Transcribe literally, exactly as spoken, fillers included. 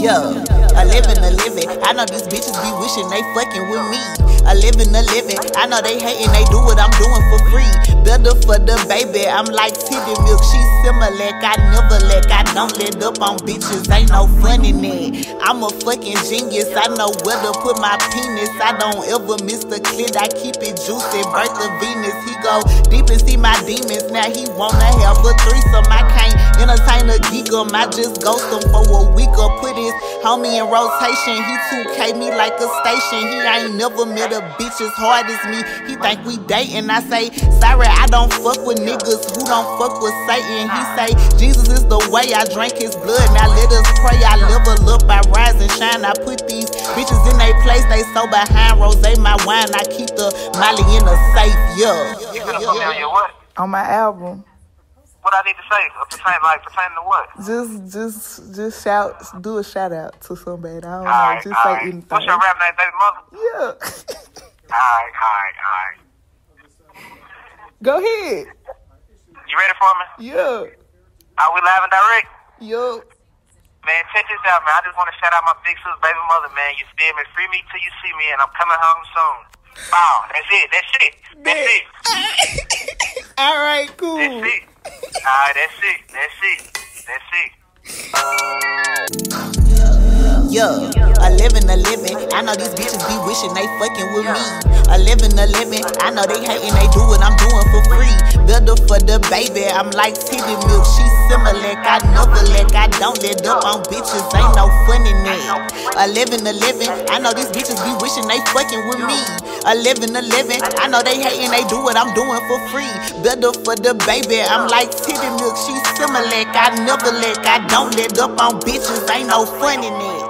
Yeah, a living, a living. I know these bitches be wishing they fucking with me. A living, a living. I know they hating, they do what I'm doing for free. Better for the baby, I'm like titty milk. She Similac, I never lack. I don't let up on bitches, ain't no fun in it. I'm a fucking genius, I know where to put my penis. I don't ever miss the clit, I keep it juicy. Birth of Venus, he go deep and see my demons. Now he wanna have a threesome, I can't entertain a geekum. I just ghost him for a week or put his homie in rotation. He two K me like a station. He ain't never met a bitch as hard as me. He think we dating, I say, sorry, I don't fuck with niggas who don't fuck with Satan. He say, Jesus is the way, I drank his blood. Now let us pray, I level up, I rise and shine. I put these bitches in their place, they so behind rose, my wine. I keep the Molly in a safe, yeah. You gonna put me on your what? On my album. What I need to say? Pertain, like, pertaining to what? Just, just, just shout, do a shout out to somebody. I don't know, Alright, just say alright. anything. What's your rap name, baby mother? Yeah. Alright, alright, alright. Go ahead. You ready for me? Yeah. Are we live and direct? Yo. Man, check this out, man. I just want to shout out my big sis, baby mother, man. You feel me? Free me till you see me, and I'm coming home soon. Wow, that's it. That's it. That's it. All right, cool. That's it. All right, that's it. That's it. That's it. Yeah, a living, a living. I know these bitches be wishing they fucking with me. A living, a living. I know they hating, they do what I'm doing for free. Better for the baby, I'm like titty milk. She Similac, I never lack. I don't let up on bitches, ain't no fun in it. A living, a living. I know these bitches be wishing they fucking with me. A living, a living. I know they hating, they do what I'm doing for free. Better for the baby, I'm like titty milk. She Similac, I never lack. I don't let up on bitches, ain't no fun in it.